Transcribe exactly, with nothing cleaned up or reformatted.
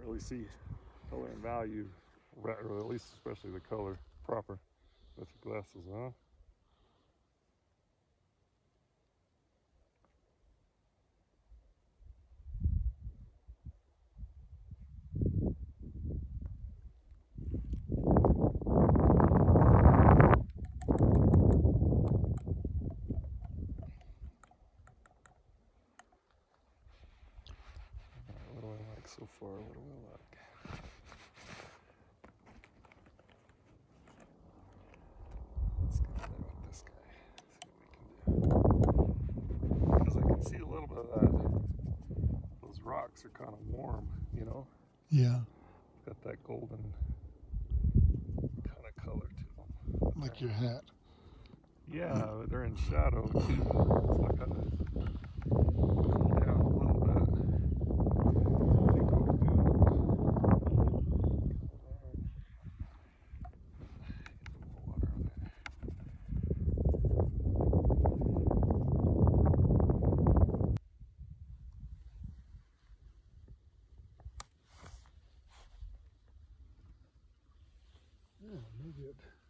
really see color and value, or at least especially the color proper with your glasses on. What do I like so far? What do I like? Let's get there with this guy. See what we can do. Because I can see a little bit of that. Those rocks are kind of warm, you know? Yeah. Got that golden kind of color to them. Like your hat. Yeah, but they're in shadow too. So I gotta cool down a little bit. I think what we'll do, get a little water on there. Yeah, maybe it